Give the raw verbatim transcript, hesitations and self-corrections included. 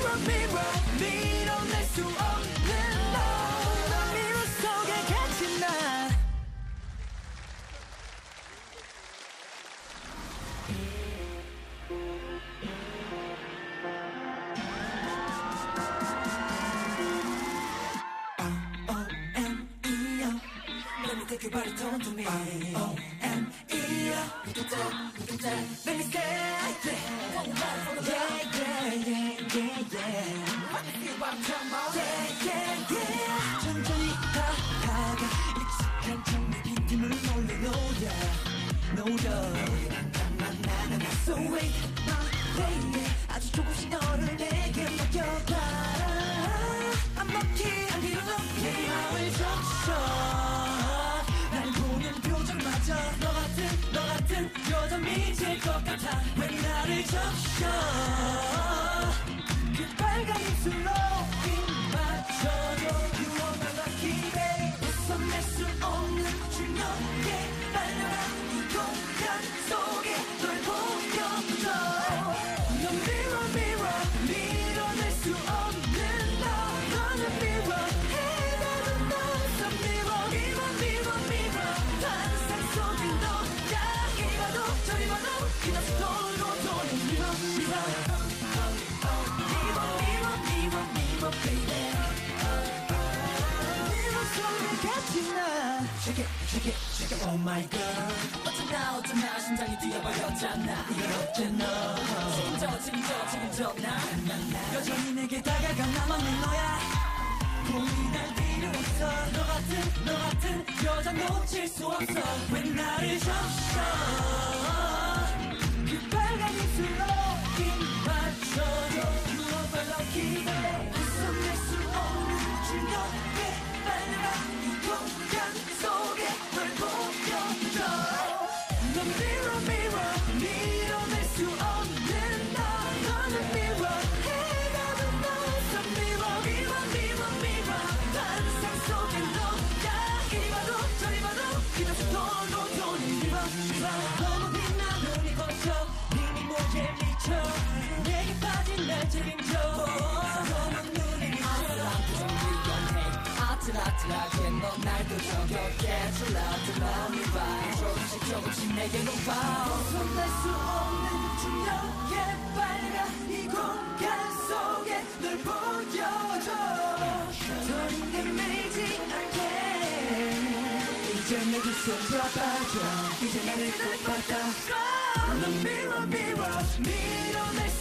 mirror mirror 밀어낼 수 없는 너넌 미로 속에 갇힌 나 Let me take your body turn to me O M E Look at that, look at that Let me say One more for the love Yeah, yeah, yeah, yeah Let me feel what I'm talking about Yeah, yeah, yeah 천천히 다가가 익숙한 장미 빈틈을 몰래 녹여 녹여 나나나나나 So wait, my lady 아주 조금씩 너를 내게 맡겨봐 I'm lucky, I'm here lucky 내 마음을 적셔 너 같은 너 같은 여자 미칠 것 같아 왜 나를 적셔 그 빨간 입술로 입 맞춰줘 You are my lucky day 벗어낼 수 없는 중력에 빨려라 이 공간 속에 널 보여줘 넌 mirror mirror 밀어낼 수 없는 너 너는 mirror 해답은 너 mirror mirror mirror mirror 저리 봐도 그냥 돌고 도는 mirror mirror mirror mirror mirror mirror baby mirror 속에 갇힌 나 Shake it shake it shake it oh my girl 어쩌나 어쩌나 심장이 뛰어버렸잖아 이건 어째너 책임져 책임져 책임져 나 여전히 내게 다가가 나만 내 너야 고민할 필요 없어 너 같은 너 같은 여자 놓칠 수 없어 왜 나를 적셔 그 빨간 입술로 입 맞춰줘 You are my lucky day 벗어낼 수 없는 중력에 빨려라 이 공간 속에 널 보여줘 넌 mirror mirror 밀어낼 수 없는 너 너는 mirror 해답은 너 mirror mirror mirror mirror 환상 속에 너야 이리 봐도 저리 봐도 그냥 돌고 도는 mirror mirror 너무 빛나 눈이 번쩍 네 목에 미쳐 내게 빠진 날 책임져 너는 눈이 미쳐 아찔아찔하게 넌 날 또 저격해 졸라들 love me right 조금씩 조금씩 내게 녹아 벗어날 수 없는 중력에 빨려가 이 공간 속에 널 보여줘 더 힘들지 않게 이제 내 두 손 잡아줘 이제 나를 꼭 받아 넌 mirror mirror 밀어낼